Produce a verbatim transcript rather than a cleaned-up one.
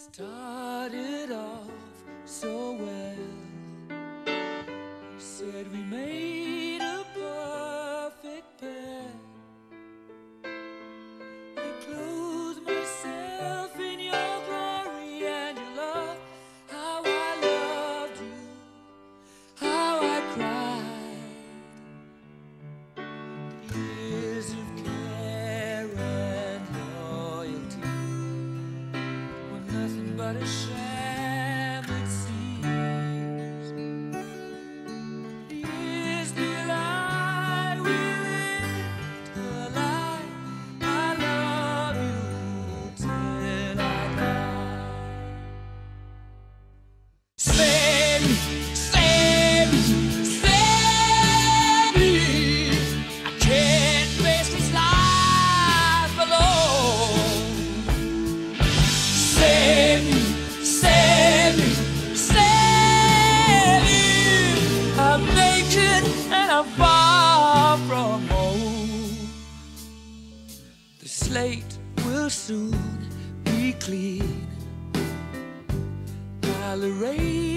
Started off so well. You said we made a perfect pair. You clothed myself in your glory and your love. How I loved you, how I cried. Years of care and loyalty were nothing but a sham, it seems. Years till I will end a lie. I love you till I die. Save me, save me, save me. I can't face this life alone. Save me, save me, save me. I'm naked and I'm far from home. The slate will soon be clean. I'll erase